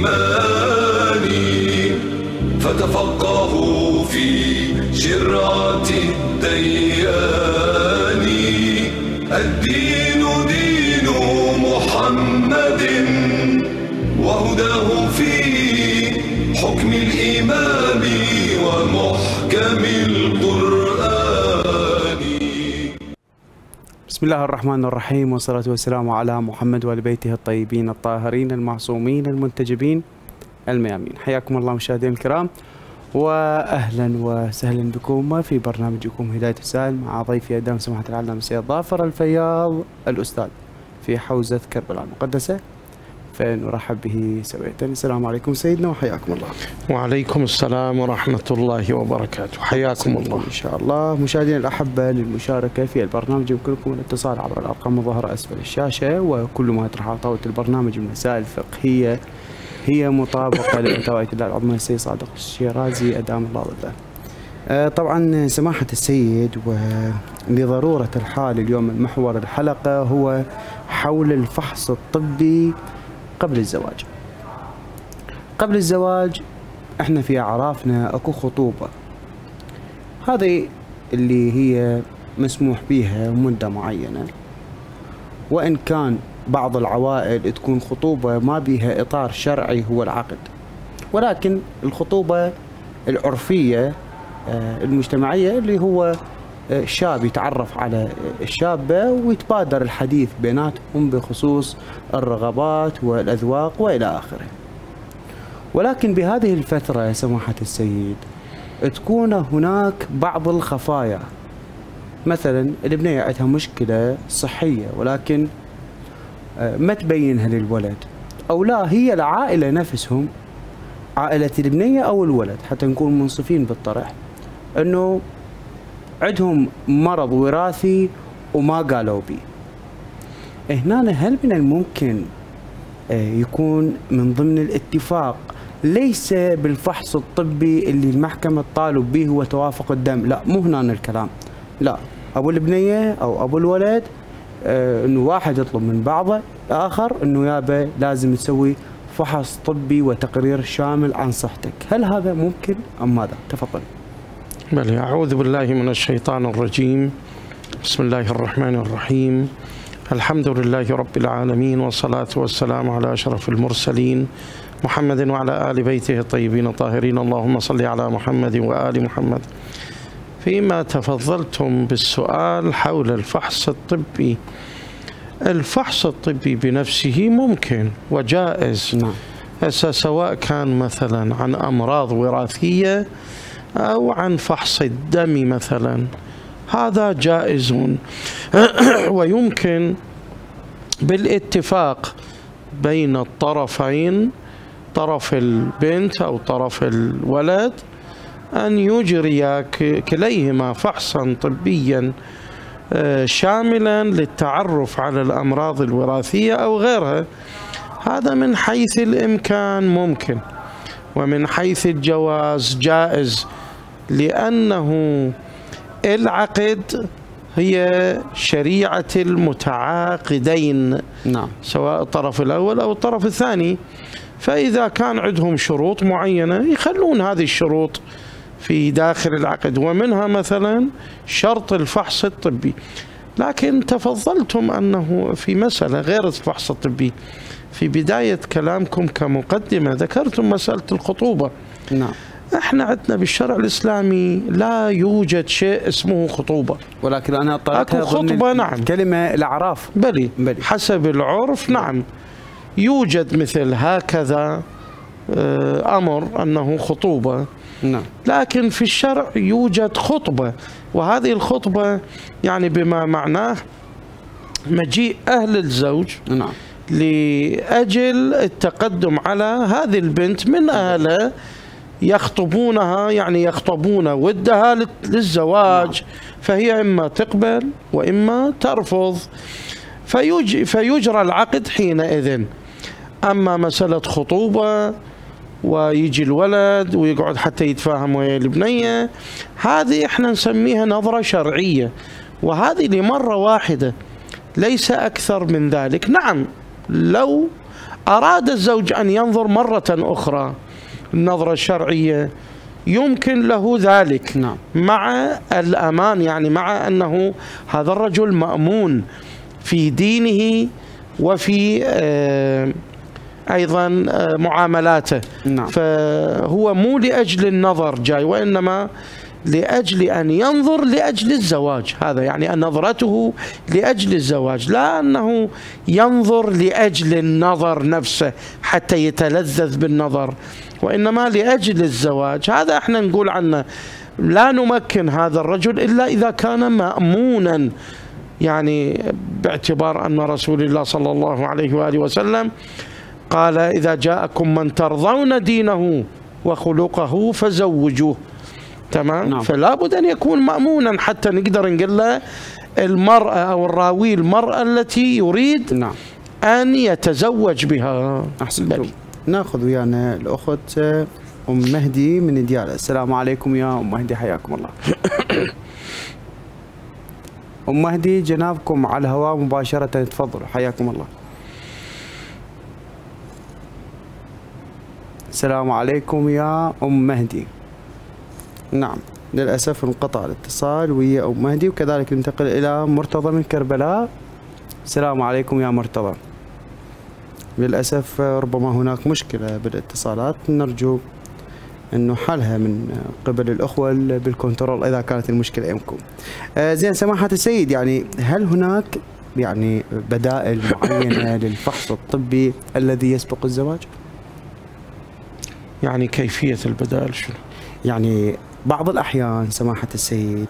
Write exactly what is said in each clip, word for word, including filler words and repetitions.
الإيمان فتفقهوا في شرعة الديان. الدين دين محمد وهداه في حكم الإمام ومحكم القرآن. بسم الله الرحمن الرحيم، والصلاة والسلام على محمد وآل بيته الطيبين الطاهرين المعصومين المنتجبين الميامين. حياكم الله مشاهدينا الكرام، واهلا وسهلا بكم في برنامجكم هداية السائل مع ضيفي الدام سماحة العلامة السيد ظافر الفياض الأستاذ في حوزة كربلاء المقدسة، فنرحب به سوية. السلام عليكم سيدنا وحياكم الله. وعليكم السلام ورحمة الله وبركاته، حياكم الله. إن شاء الله. مشاهدينا الأحبة، للمشاركة في البرنامج يمكنكم الاتصال عبر الأرقام الظاهرة أسفل الشاشة، وكل ما يطرح على طاولة البرنامج من مسائل فقهية هي مطابقة لفتاوى الله العظمى السيد صادق الشيرازي أدام الله ظله. طبعا سماحة السيد، ولضرورة الحال اليوم المحور الحلقة هو حول الفحص الطبي قبل الزواج. قبل الزواج احنا في اعرافنا اكو خطوبة، هذه اللي هي مسموح بها مدة معينة، وان كان بعض العوائل تكون خطوبة ما بها اطار شرعي هو العقد، ولكن الخطوبة العرفية المجتمعية اللي هو شاب يتعرف على الشابة ويتبادر الحديث بيناتهم بخصوص الرغبات والأذواق وإلى آخره. ولكن بهذه الفترة يا سماحة السيد تكون هناك بعض الخفايا، مثلا البنية عندها مشكلة صحية ولكن ما تبينها للولد، أو لا هي العائلة نفسهم، عائلة البنية أو الولد، حتى نكون منصفين بالطرح، أنه عندهم مرض وراثي وما قالوا به. هنا هل من الممكن يكون من ضمن الاتفاق ليس بالفحص الطبي اللي المحكمة تطالب به هو توافق الدم؟ لا، مو هنا الكلام، لا، أبو البنية أو أبو الولد أنه واحد يطلب من بعضه آخر أنه يابا لازم تسوي فحص طبي وتقرير شامل عن صحتك. هل هذا ممكن أم ماذا؟ تفضل. بل أعوذ بالله من الشيطان الرجيم. بسم الله الرحمن الرحيم. الحمد لله رب العالمين، والصلاة والسلام على أشرف المرسلين محمد وعلى آل بيته الطيبين الطاهرين. اللهم صل على محمد وآل محمد. فيما تفضلتم بالسؤال حول الفحص الطبي، الفحص الطبي بنفسه ممكن وجائز، نعم. سواء كان مثلا عن أمراض وراثية أو عن فحص الدم مثلا، هذا جائز ويمكن بالاتفاق بين الطرفين، طرف البنت أو طرف الولد، أن يجري كليهما فحصا طبيا شاملا للتعرف على الأمراض الوراثية أو غيرها. هذا من حيث الإمكان ممكن، ومن حيث الجواز جائز، لأنه العقد هي شريعة المتعاقدين، نعم، سواء الطرف الأول أو الطرف الثاني. فإذا كان عندهم شروط معينة يخلون هذه الشروط في داخل العقد، ومنها مثلا شرط الفحص الطبي. لكن تفضلتم أنه في مسألة غير الفحص الطبي، في بداية كلامكم كمقدمة ذكرتم مسألة الخطوبة. نعم. احنا عندنا بالشرع الإسلامي لا يوجد شيء اسمه خطوبة، ولكن أنا اكو خطبة، نعم، كلمة الأعراف، بلي. بلي حسب العرف، نعم، يوجد مثل هكذا أمر أنه خطوبة، نعم، لكن في الشرع يوجد خطبة، وهذه الخطبة يعني بما معناه مجيء أهل الزوج، نعم، لأجل التقدم على هذه البنت من أهلها، يخطبونها يعني يخطبون ودها للزواج، فهي إما تقبل وإما ترفض، فيج فيجرى العقد حينئذ. أما مسألة خطوبة ويجي الولد ويقعد حتى يتفاهم ويا البنية، هذه احنا نسميها نظرة شرعية، وهذه لمرة واحدة ليس أكثر من ذلك. نعم، لو أراد الزوج أن ينظر مرة أخرى النظرة الشرعية يمكن له ذلك، نعم. مع الأمان، يعني مع أنه هذا الرجل مأمون في دينه وفي آه أيضا آه معاملاته، نعم. فهو مو لأجل النظر جاي، وإنما لأجل أن ينظر لأجل الزواج. هذا يعني أن نظرته لأجل الزواج، لا أنه ينظر لأجل النظر نفسه حتى يتلذذ بالنظر، وإنما لأجل الزواج. هذا احنا نقول عنه لا نمكن هذا الرجل إلا إذا كان مأمونا، يعني باعتبار أن رسول الله صلى الله عليه وآله وسلم قال إذا جاءكم من ترضون دينه وخلقه فزوجوه. تمام. نعم. فلا بد أن يكون مأمونا حتى نقدر نقول له المرأة أو الراوي المرأة التي يريد نعم. أن يتزوج بها. أحسنتم. ناخذ ويانا الأخت أم مهدي من ديالى. السلام عليكم يا أم مهدي، حياكم الله. أم مهدي جنابكم على الهواء مباشرة، تفضلوا حياكم الله. السلام عليكم يا أم مهدي. نعم للأسف انقطع الاتصال ويا أم مهدي، وكذلك ننتقل إلى مرتضى من كربلاء. السلام عليكم يا مرتضى. للأسف ربما هناك مشكلة بالاتصالات، نرجو أنه حلها من قبل الأخوة بالكنترول إذا كانت المشكلة يمكن. آه زين سماحة السيد، يعني هل هناك يعني بدائل معينة للفحص الطبي الذي يسبق الزواج؟ يعني كيفية البدائل شنو؟ يعني بعض الأحيان سماحة السيد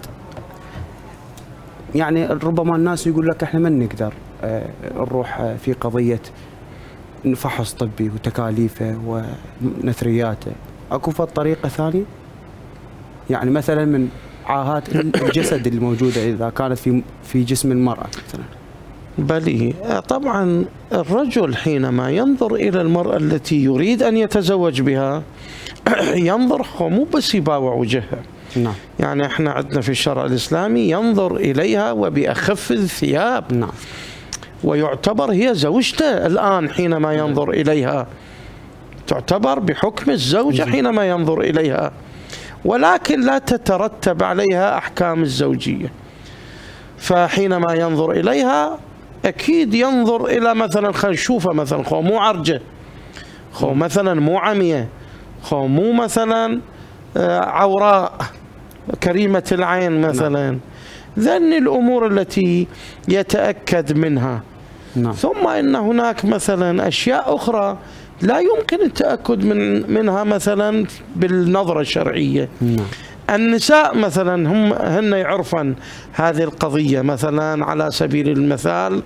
يعني ربما الناس يقول لك احنا ما نقدر آه نروح في قضية فحص طبي وتكاليفه ونثرياته، اكو فد طريقة ثانية؟ يعني مثلا من عاهات الجسد الموجودة إذا كانت في في جسم المرأة مثلا. بلي طبعا الرجل حينما ينظر إلى المرأة التي يريد أن يتزوج بها ينظر مو بس يباوع وجهها. نعم. يعني احنا عندنا في الشرع الإسلامي ينظر إليها وبأخف الثياب. نعم. ويعتبر هي زوجته الآن حينما ينظر إليها، تعتبر بحكم الزوجة حينما ينظر إليها، ولكن لا تترتب عليها أحكام الزوجية. فحينما ينظر إليها أكيد ينظر إلى مثلا خلينا نشوفها مثلا خو مو عرجة، خو مثلا مو عمية، خو مو مثلا عوراء كريمة العين مثلا. ذن الأمور التي يتأكد منها. نعم. ثم إن هناك مثلا أشياء أخرى لا يمكن التأكد من منها مثلا بالنظرة الشرعية. نعم. النساء مثلا هم هن يعرفن هذه القضية. مثلا على سبيل المثال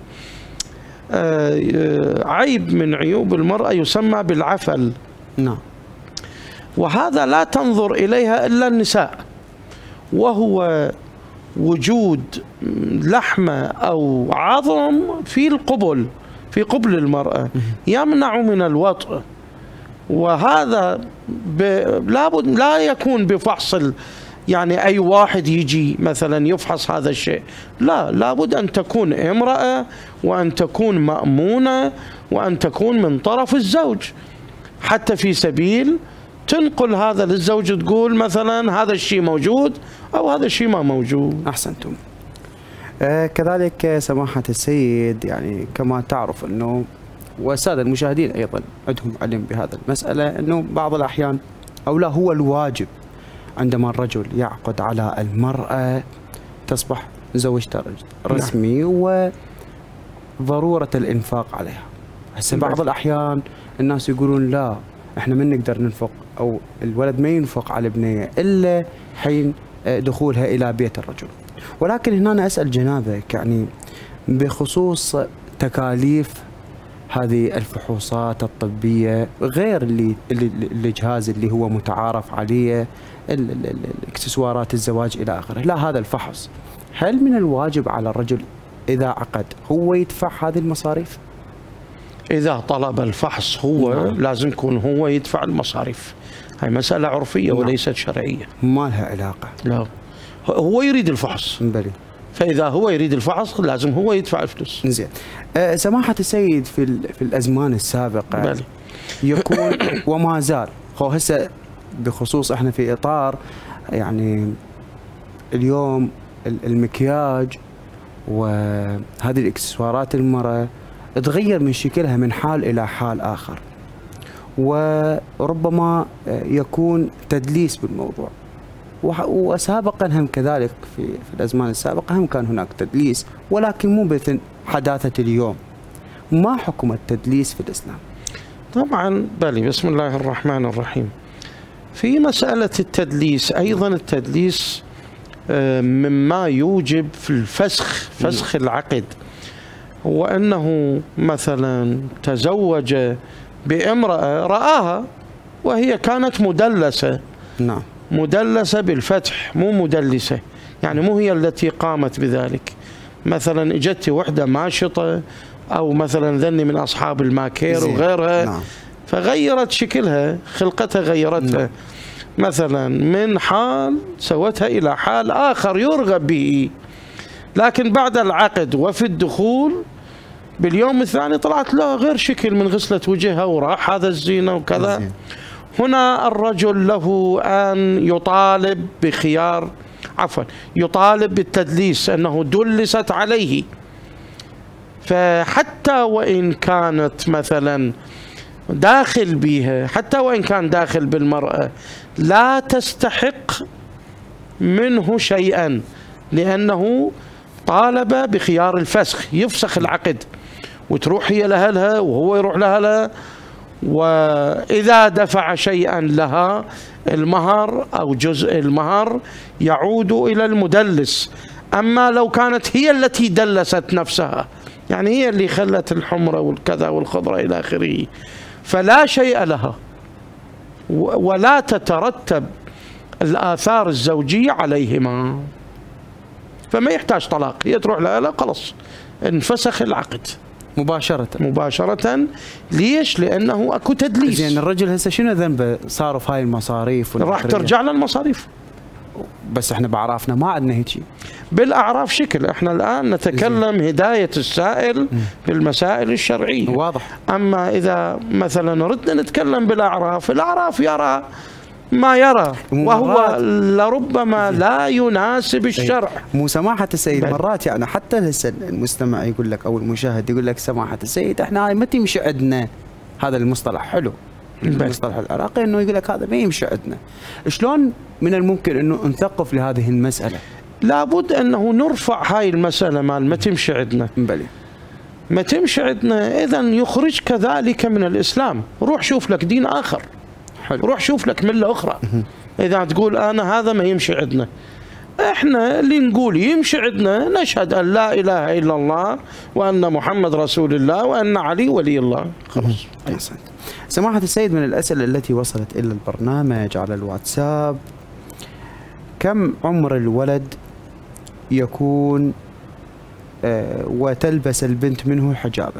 عيب من عيوب المرأة يسمى بالعفل. نعم. وهذا لا تنظر إليها إلا النساء، وهو وجود لحمة أو عظم في القبل في قبل المرأة يمنع من الوطء. وهذا لابد لا يكون بفحص يعني أي واحد يجي مثلا يفحص هذا الشيء، لا، لابد أن تكون امرأة وأن تكون مأمونة وأن تكون من طرف الزوج، حتى في سبيل تنقل هذا للزوج تقول مثلا هذا الشيء موجود أو هذا الشيء ما موجود. أحسنتم. آه كذلك سماحة السيد، يعني كما تعرف أنه والسادة المشاهدين أيضا عندهم علم بهذا المسألة، أنه بعض الأحيان أو لا هو الواجب عندما الرجل يعقد على المرأة تصبح زوجته رسمي وضرورة الإنفاق عليها. هسه بعض الأحيان الناس يقولون لا احنا ما نقدر ننفق أو الولد ما ينفق على البنية إلا حين دخولها إلى بيت الرجل. ولكن هنا أنا أسأل جنابك يعني بخصوص تكاليف هذه الفحوصات الطبية غير اللي الجهاز اللي هو متعارف عليه، الاكسسوارات الزواج إلى آخره، لا هذا الفحص، هل من الواجب على الرجل إذا عقد هو يدفع هذه المصاريف؟ إذا طلب الفحص هو نعم. لازم يكون هو يدفع المصاريف. هاي مسألة عرفية نعم. وليست شرعية، ما لها علاقة. لا، هو يريد الفحص بلي. فإذا هو يريد الفحص لازم هو يدفع الفلوس. زين. أه سماحة السيد في في الأزمان السابقة بلي. يكون وما زال هو هسه بخصوص احنا في إطار يعني اليوم المكياج وهذه الإكسسوارات المرأة تغير من شكلها من حال إلى حال آخر، وربما يكون تدليس بالموضوع، وسابقا هم كذلك في, في الأزمان السابقة هم كان هناك تدليس، ولكن مو مثل حداثة اليوم. ما حكم التدليس في الإسلام؟ طبعا بلي. بسم الله الرحمن الرحيم. في مسألة التدليس أيضا، التدليس مما يوجب في الفسخ، فسخ العقد، وأنه مثلا تزوج بامرأة رآها وهي كانت مدلسة. نعم. مدلسة بالفتح، مو مدلسة، يعني مو هي التي قامت بذلك. مثلا اجت وحدة ماشطة أو مثلا ذني من أصحاب الماكير وغيرها. نعم. فغيرت شكلها، خلقتها غيرتها. نعم. مثلا من حال سوتها إلى حال آخر يرغب به، لكن بعد العقد وفي الدخول باليوم الثاني طلعت له غير شكل من غسلة وجهها وراح هذا الزينة وكذا. زين. هنا الرجل له أن يطالب بخيار، عفوا يطالب بالتدليس، أنه دلست عليه. فحتى وإن كانت مثلا داخل بها، حتى وإن كان داخل بالمرأة، لا تستحق منه شيئا، لأنه طالب بخيار الفسخ، يفسخ العقد وتروح هي لأهلها وهو يروح لأهلها، وإذا دفع شيئا لها المهر أو جزء المهر يعود إلى المدلس. أما لو كانت هي التي دلست نفسها، يعني هي اللي خلت الحمرة والكذا والخضرة إلى آخره، فلا شيء لها ولا تترتب الآثار الزوجية عليهما، فما يحتاج طلاق، هي تروح لها خلاص انفسخ العقد مباشرة مباشرة. ليش؟ لأنه أكو تدليس. زين الرجل هسه شنو ذنبه صاروا في هاي المصاريف؟ راح ترجع له المصاريف. بس احنا بأعرافنا ما عندنا هيك. بالأعراف شكل، احنا الآن نتكلم زين. هداية السائل بالمسائل الشرعية واضح. أما إذا مثلا ردنا نتكلم بالأعراف، الأعراف يرى ما يرى وهو لربما لا يناسب الشرع. مو سماحة السيد مرات يعني حتى هسه المستمع يقول لك أو المشاهد يقول لك سماحة السيد احنا هاي ما تمشي عندنا، هذا المصطلح حلو المصطلح العراقي انه يقول لك هذا ما يمشي عندنا. شلون من الممكن انه نثقف لهذه المسألة؟ لابد انه نرفع هاي المسألة مال ما تمشي عندنا. بلي. ما تمشي عندنا اذا يخرج كذلك من الاسلام، روح شوف لك دين اخر. حلو. روح شوف لك ملة اخرى. اذا تقول انا هذا ما يمشي عندنا، احنا اللي نقول يمشي عندنا نشهد ان لا اله الا الله وان محمد رسول الله وان علي ولي الله. خلاص. احسنت. سماحة السيد من الأسئلة التي وصلت إلى البرنامج على الواتساب، كم عمر الولد يكون آه وتلبس البنت منه حجابا؟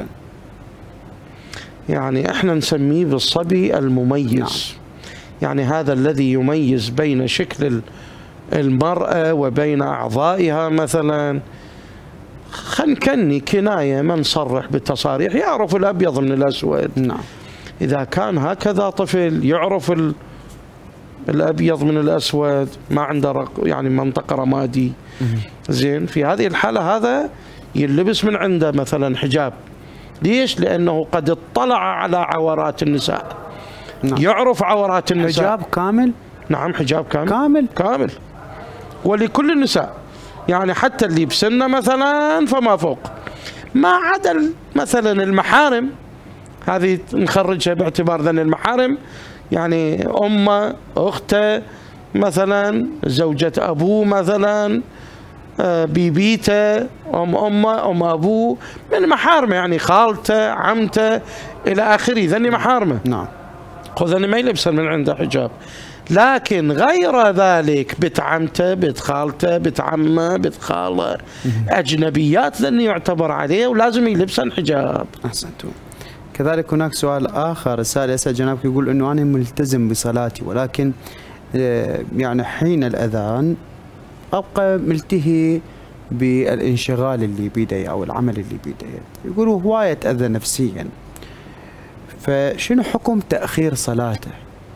يعني احنا نسميه بالصبي المميز. نعم. يعني هذا الذي يميز بين شكل المرأة وبين أعضائها. مثلا خنكني كناية ما نصرح بالتصاريح، يعرف الأبيض من الأسود. نعم. إذا كان هكذا طفل يعرف الأبيض من الأسود، ما عنده يعني منطقة رمادي. زين في هذه الحالة هذا يلبس من عنده مثلا حجاب. ليش؟ لأنه قد اطلع على عورات النساء. نعم. يعرف عورات النساء. حجاب كامل؟ نعم حجاب كامل كامل كامل ولكل النساء، يعني حتى اللي بسنة مثلا فما فوق، ما عدا مثلا المحارم، هذه نخرجها باعتبار ذن المحارم، يعني أمه، أخته، مثلا زوجة أبوه، مثلا بيبيته، أم أمه، أم أبوه، من محارمه، يعني خالته، عمته إلى آخره، ذني محارمه. نعم. خذني ما يلبسن من عنده حجاب. لكن غير ذلك بنت عمته، بنت خالته، بنت عمه، بنت خاله، أجنبيات ذني يعتبر عليه ولازم يلبسن حجاب. أحسنتم. كذلك هناك سؤال آخر، السائل يسأل جنابك يقول أنه أنا ملتزم بصلاتي، ولكن يعني حين الأذان أبقى ملتهي بالانشغال اللي بيده أو العمل اللي بيده، يقولوا هواية تأذى نفسيا، فشنو حكم تأخير صلاته؟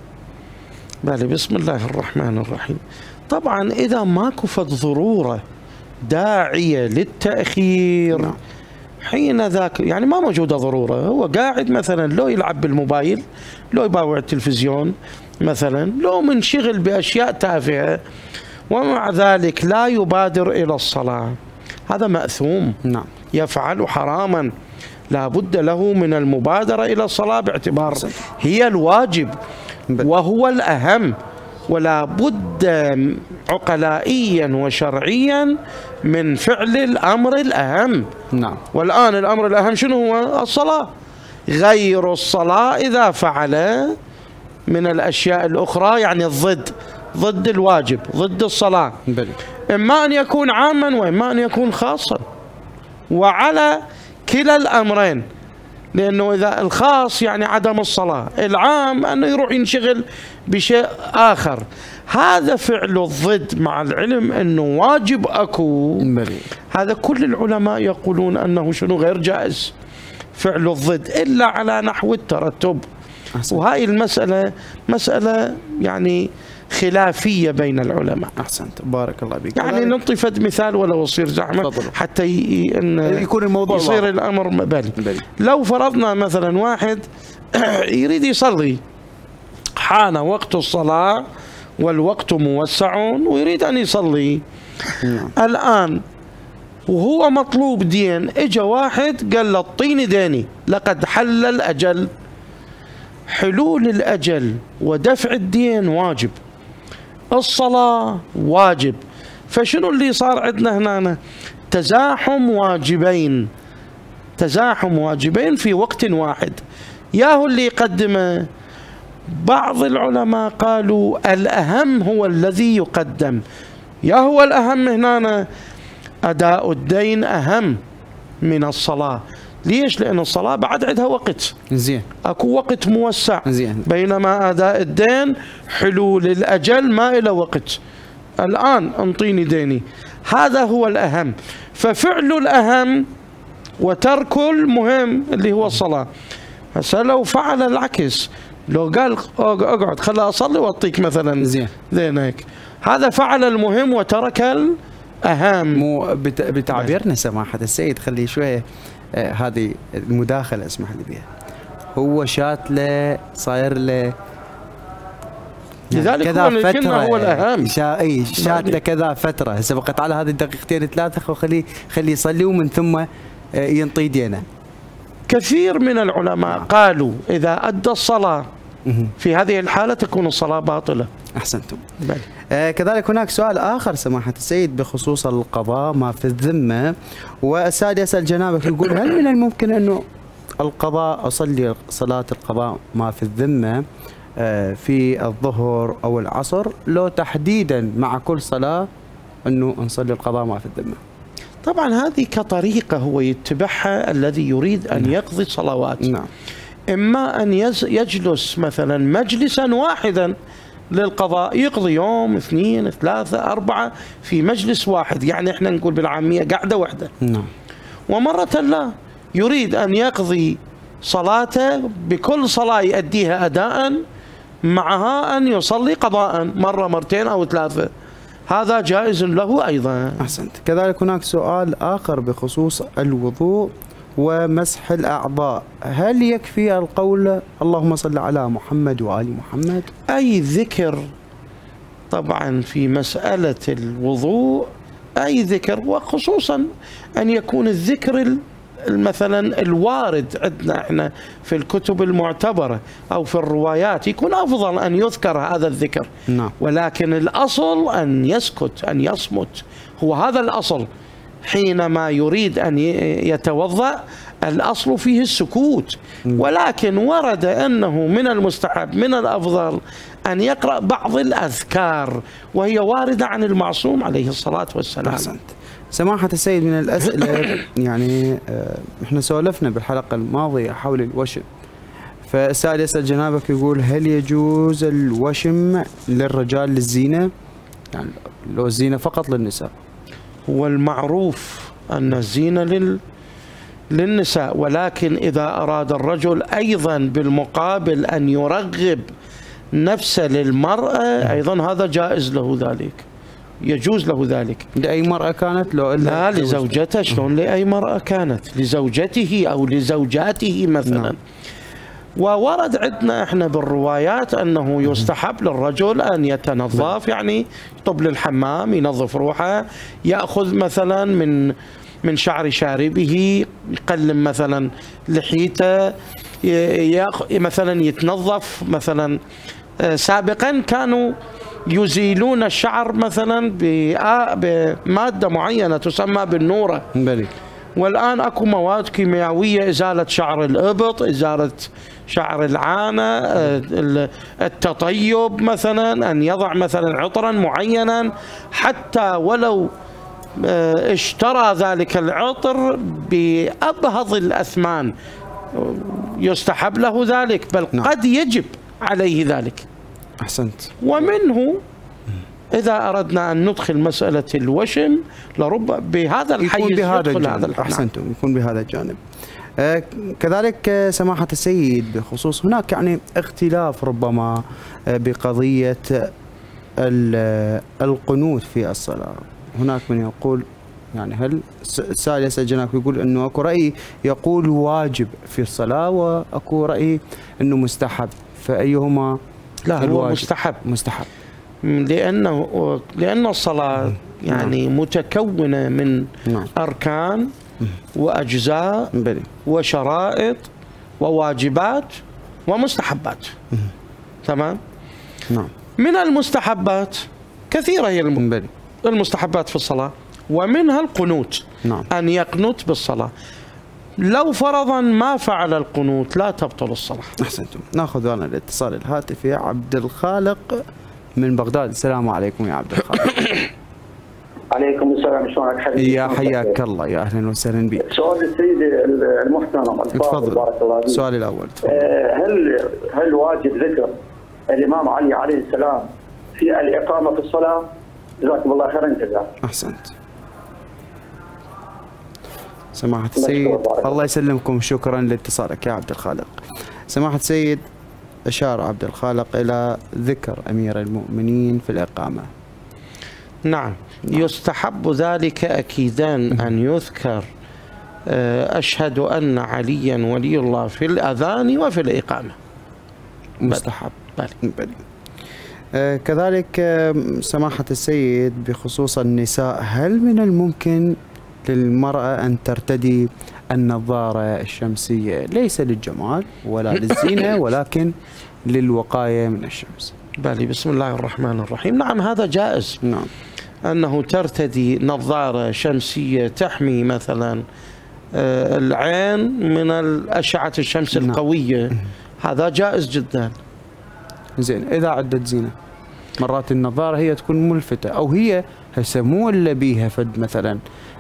بله، بسم الله الرحمن الرحيم. طبعا إذا ماكو فد ضرورة داعية للتأخير، نعم. حين ذاك يعني ما موجودة ضرورة، هو قاعد مثلا لو يلعب بالموبايل، لو يباوع التلفزيون مثلا، لو منشغل بأشياء تافهة ومع ذلك لا يبادر إلى الصلاة، هذا مأثوم، نعم. يفعل حراما، لا بد له من المبادرة إلى الصلاة باعتبار هي الواجب وهو الأهم، ولا بد عقلائيا وشرعيا من فعل الأمر الأهم. نعم. والآن الأمر الأهم شنو هو؟ الصلاة. غير الصلاة إذا فعل من الأشياء الأخرى يعني الضد، ضد الواجب، ضد الصلاة، بل. إما أن يكون عاما وإما أن يكون خاصا، وعلى كلا الأمرين، لأنه إذا الخاص يعني عدم الصلاة، العام أنه يروح ينشغل بشيء آخر، هذا فعل الضد مع العلم أنه واجب أكو، بل. هذا كل العلماء يقولون أنه شنو غير جائز فعل الضد إلا على نحو الترتب. أحسن. وهاي المسألة مسألة يعني خلافية بين العلماء. أحسنت، بارك الله بك. يعني نعطي فد مثال ولو يصير زحمة فضل. حتى ي... إن يكون الموضوع يصير واضح. الأمر بالي. بل. لو فرضنا مثلا واحد يريد يصلي، حان وقت الصلاة والوقت موسع ويريد أن يصلي، نعم. الآن وهو مطلوب دين، اجا واحد قال له اعطيني ديني لقد حل الأجل. حلول الأجل ودفع الدين واجب، الصلاة واجب، فشنو اللي صار عندنا هنا؟ تزاحم واجبين، تزاحم واجبين في وقت واحد، ياهو اللي يقدمه. بعض العلماء قالوا الأهم هو الذي يقدم، يا هو الأهم هنا أداء الدين أهم من الصلاة. ليش؟ لأن الصلاة بعد عندها وقت، زين، أكو وقت موسع، زين. بينما أداء الدين حلول الأجل ما إلى وقت، الآن انطيني ديني، هذا هو الأهم. ففعل الأهم وترك المهم اللي هو الصلاة. هسه لو فعل العكس، لو قال اقعد خلي أصلي وأعطيك مثلا زين ذينك، هذا فعل المهم وترك الأهم. مو بت... بتعبيرنا سماحة السيد، خلي شوية آه هذه المداخلة اسمح لي بها. هو شات له صاير له لذلك كذا هو فترة، هو الأهم، شا... اي شات له كذا فترة، هسه بقت على هذه الدقيقتين ثلاثة وخليه خليه يصلي ومن ثم آه ينطي دينه. كثير من العلماء قالوا إذا أدى الصلاة في هذه الحالة تكون الصلاة باطلة. أحسنتم. آه كذلك هناك سؤال آخر سماحة السيد بخصوص القضاء ما في الذمة، والسائل يسأل جنابك يقول هل من الممكن أنه القضاء أصلي صلاة القضاء ما في الذمة آه في الظهر أو العصر، لو تحديدا مع كل صلاة أنه نصلي القضاء ما في الذمة؟ طبعا هذه كطريقة هو يتبعها الذي يريد أن نعم. يقضي صلوات. نعم. إما أن يجلس مثلا مجلسا واحدا للقضاء، يقضي يوم اثنين ثلاثة أربعة في مجلس واحد، يعني احنا نقول بالعامية قعدة واحدة. نعم. ومرة لا، يريد أن يقضي صلاته بكل صلاة يؤديها أداء معها أن يصلي قضاء مرة مرتين أو ثلاثة، هذا جائز له أيضا. أحسنت. كذلك هناك سؤال آخر بخصوص الوضوء ومسح الأعضاء، هل يكفي القول اللهم صل على محمد وآل محمد؟ أي ذكر طبعا في مسألة الوضوء، أي ذكر، وخصوصا أن يكون الذكر مثلا الوارد عندنا احنا في الكتب المعتبرة أو في الروايات، يكون أفضل أن يذكر هذا الذكر. نعم. ولكن الأصل أن يسكت، أن يصمت، هو هذا الأصل. حينما يريد أن يتوضأ الأصل فيه السكوت، ولكن ورد أنه من المستحب من الأفضل أن يقرأ بعض الأذكار وهي واردة عن المعصوم عليه الصلاة والسلام. أحسنت. سماحة السيد من الأسئلة يعني آه احنا سولفنا بالحلقة الماضية حول الوشم، فالسائل يسأل جنابك يقول هل يجوز الوشم للرجال للزينة؟ يعني لو الزينة فقط للنساء؟ والمعروف أن الزينة لل للنساء، ولكن إذا أراد الرجل أيضا بالمقابل أن يرغب نفسه للمرأة أيضا هذا جائز له ذلك، يجوز له ذلك. لأي مرأة كانت لو لا لزوجته، شلون لأي مرأة كانت؟ لزوجته أو لزوجاته مثلا. نعم. وورد عندنا احنا بالروايات أنه يستحب للرجل أن يتنظف، يعني يطب للحمام ينظف روحه، يأخذ مثلا من من شعر شاربه، يقلم مثلا لحيته، مثلا يتنظف. مثلا سابقا كانوا يزيلون الشعر مثلا بمادة معينة تسمى بالنورة، بلي. والآن أكو مواد كيميائية إزالة شعر الإبط، إزالة شعر العانة، التطيب مثلا، أن يضع مثلا عطرا معينا حتى ولو اشترى ذلك العطر بأبهض الأثمان يستحب له ذلك، بل نعم. قد يجب عليه ذلك. أحسنت. ومنه إذا أردنا أن ندخل مسألة الوشم لرب بهذا الحيز يكون بهذا الجانب. هذا أحسنتم، يكون بهذا الجانب. آه كذلك سماحة السيد، بخصوص هناك يعني اختلاف ربما آه بقضية القنوت في الصلاة. هناك من يقول يعني هل السائل يسأل جنابك يقول انه اكو رأي يقول واجب في الصلاة، واكو رأي انه مستحب، فأيهما؟ لا هو مستحب. مستحب لأنه لأن الصلاة يعني نعم. متكونة من نعم. أركان وأجزاء بلي. وشرائط وواجبات ومستحبات. تمام؟ نعم. من المستحبات كثيرة هي الم... المستحبات في الصلاة، ومنها القنوت. نعم. أن يقنت بالصلاة. لو فرضا ما فعل القنوت لا تبطل الصلاة. أحسنتم. ناخذ أنا الاتصال الهاتفي. عبد الخالق من بغداد. السلام عليكم يا عبد الخالق. عليكم السلام، شلونك حبيبي؟ يا حياك الله، يا أهلا وسهلا بك. سؤال السيد المحترم تفضل. السؤال الأول تفضل. هل هل واجب ذكر الإمام علي عليه السلام في الإقامة في الصلاة؟ جزاكم الله خيرا جزاك. أحسنت. سماحة السيد الله يسلمكم، شكرا لاتصالك يا عبد الخالق. سماحة السيد، أشار عبد الخالق إلى ذكر أمير المؤمنين في الإقامة. نعم. يستحب ذلك أكيدا أن يذكر أشهد أن عليا ولي الله في الأذان وفي الإقامة. مستحب. بلي. بلي. آه كذلك آه سماحة السيد، بخصوص النساء، هل من الممكن للمرأة أن ترتدي النظارة الشمسية ليس للجمال ولا للزينة ولكن للوقاية من الشمس؟ بلي. بسم الله الرحمن الرحيم. نعم هذا جائز. نعم. أنه ترتدي نظارة شمسية تحمي مثلا آه العين من الأشعة الشمس نعم. القوية، هذا جائز جدا. زين، إذا عدت زينة، مرات النظارة هي تكون ملفتة، أو هي هسه مو اللي بيها فد مثلا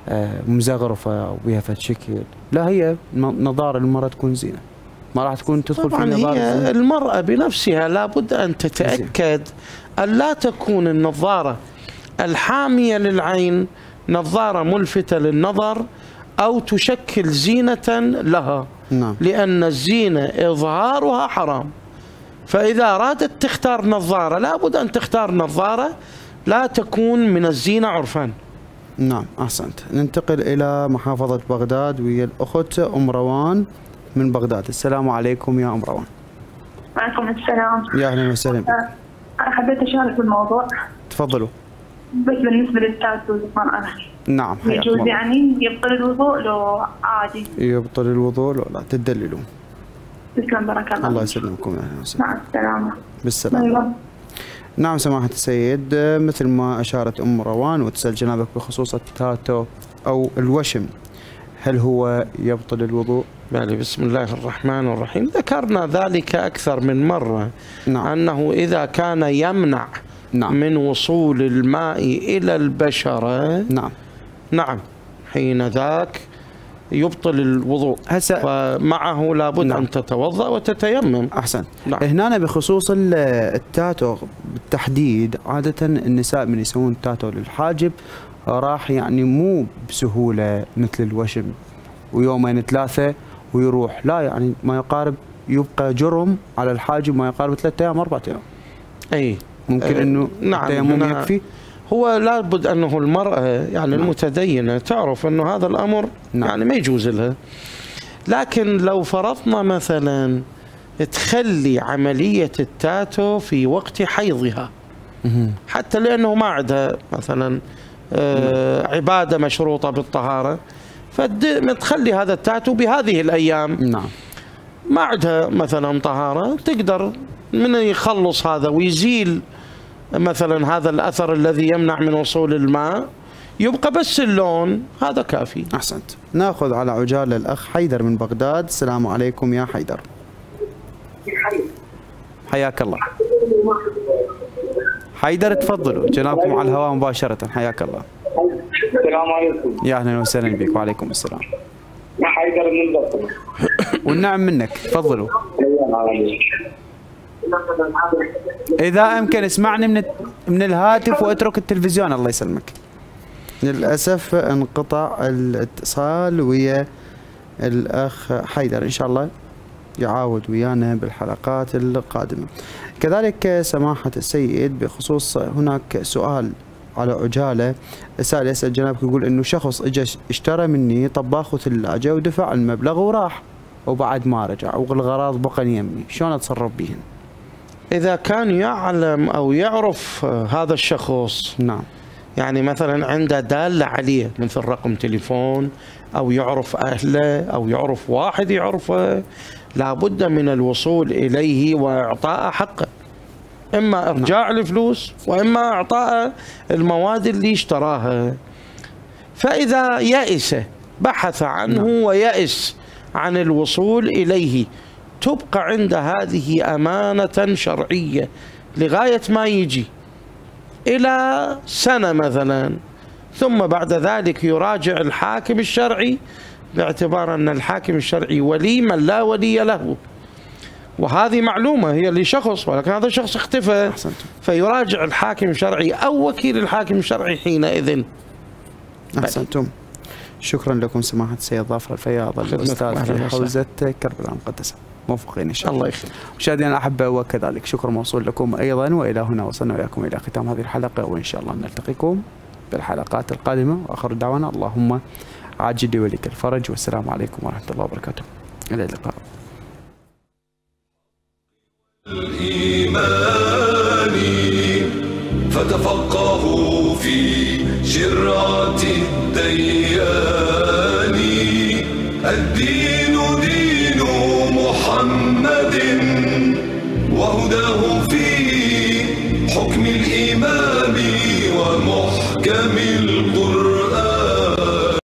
مزغرفة أو بيها فد شكل، لا هي نظارة المرأة تكون زينة، ما راح تكون تدخل في النظارة. هي المرأة بنفسها لابد أن تتأكد أن لا تكون النظارة الحامية للعين نظارة ملفتة للنظر أو تشكل زينة لها. نعم. لأن الزينة إظهارها حرام، فإذا أرادت تختار نظارة لابد أن تختار نظارة لا تكون من الزينة عرفان. نعم أحسنت. ننتقل إلى محافظة بغداد ويا الأخت أم روان من بغداد. السلام عليكم يا أم روان. وعليكم السلام. يا أهلا وسهلا بك. أنا حبيت أشارك بالموضوع. تفضلوا. بس بالنسبة للتاتو أنا. نعم. يجوز يعني يبطل الوضوء لو عادي؟ يبطل الوضوء لو لا تدللون. تسلم بارك الله. الله يسلمكم. يا أهلا وسهلا. مع السلامة. بالسلامة. أيوة. نعم سماحة السيد، مثل ما أشارت أم روان وتسأل جنابك بخصوص التاتو أو الوشم، هل هو يبطل الوضوء؟ بلي. بسم الله الرحمن الرحيم. ذكرنا ذلك أكثر من مرة. نعم. أنه إذا كان يمنع نعم. من وصول الماء إلى البشرة نعم نعم حين ذاك يبطل الوضوء، ومعه لابد نعم. أن تتوضأ وتتيمم. أحسن. نعم. هنا بخصوص التاتو بالتحديد، عادة النساء من يسوون تاتو للحاجب راح يعني مو بسهولة مثل الوشم ويومين ثلاثة ويروح، لا يعني ما يقارب يبقى جرم على الحاجب ما يقارب ثلاثة أيام أربعة أيام. أي ممكن أه إنه نعم التيمم يكفي. هو لابد أنه المرأة يعني نعم. المتدينة تعرف أنه هذا الأمر نعم. يعني ما يجوز لها، لكن لو فرضنا مثلا تخلي عملية التاتو في وقت حيضها حتى لأنه ما عندها مثلا آه عبادة مشروطة بالطهارة، فتخلي هذا التاتو بهذه الأيام نعم ما عندها مثلا طهارة، تقدر من يخلص هذا ويزيل مثلا هذا الأثر الذي يمنع من وصول الماء، يبقى بس اللون، هذا كافي. أحسنت. ناخذ على عجالة الأخ حيدر من بغداد. السلام عليكم يا حيدر. حياك الله. حيدر تفضلوا جنابكم على الهواء مباشرة. حياك الله. السلام عليكم. يا أهلا وسهلا بك. وعليكم السلام. حيدر من البصرة. والنعم منك. تفضلوا. إذا أمكن اسمعني من من الهاتف واترك التلفزيون. الله يسلمك. للأسف انقطع الاتصال ويا الأخ حيدر، إن شاء الله يعاود ويانا بالحلقات القادمة. كذلك سماحة السيد بخصوص هناك سؤال على عجالة، سائل يسأل جنابك يقول إنه شخص اجى اشترى مني طباخ وثلاجة ودفع المبلغ وراح وبعد ما رجع والغراض بقى يمي، شلون أتصرف بهن؟ إذا كان يعلم أو يعرف هذا الشخص، نعم، يعني مثلا عنده دالة عليه مثل رقم تليفون أو يعرف أهله أو يعرف واحد يعرفه، لابد من الوصول إليه وإعطاء حقه، إما إرجاع الفلوس وإما إعطاء المواد اللي اشتراها. فإذا يأس بحث عنه ويأس عن الوصول إليه، تبقى عند هذه أمانة شرعية لغاية ما يجي إلى سنة مثلا، ثم بعد ذلك يراجع الحاكم الشرعي باعتبار أن الحاكم الشرعي ولي من لا ولي له، وهذه معلومة هي لشخص ولكن هذا الشخص اختفى، فيراجع الحاكم الشرعي أو وكيل الحاكم الشرعي حينئذ. أحسنتم. شكرا لكم سماحة السيد ظافر الفياض الأستاذ في حوزة كربلاء المقدسة، موفقين إن شاء الله. الله يخليك. مشاهدينا الأحبة وكذلك شكر موصول لكم أيضا، وإلى هنا وصلنا وإياكم إلى ختام هذه الحلقة، وإن شاء الله نلتقيكم بالحلقات القادمة، وآخر دعوانا اللهم عاجل لي وليك الفرج، والسلام عليكم ورحمة الله وبركاته. إلى اللقاء. الإيمان فتفقهوا في شرعة الديان، الدين دين محمد وهداه في حكم الإمام ومحكم القرآن.